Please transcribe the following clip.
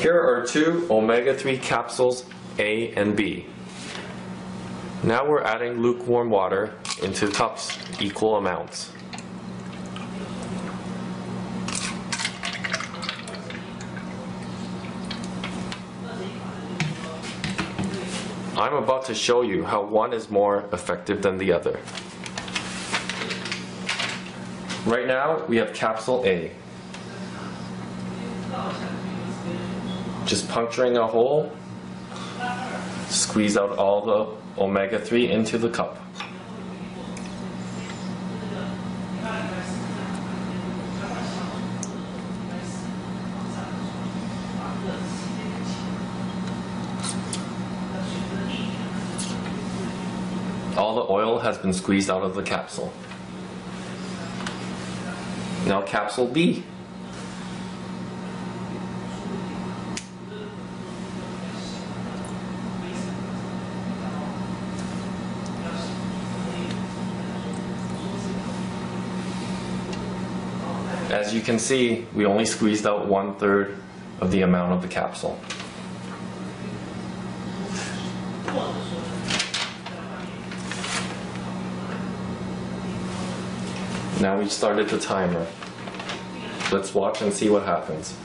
Here are two omega-3 capsules, A and B. Now we're adding lukewarm water into cups, equal amounts. I'm about to show you how one is more effective than the other. Right now we have capsule A. Just puncturing a hole, squeeze out all the omega-3 into the cup. All the oil has been squeezed out of the capsule. Now capsule B. As you can see, we only squeezed out 1/3 of the amount of the capsule. Now we started the timer. Let's watch and see what happens.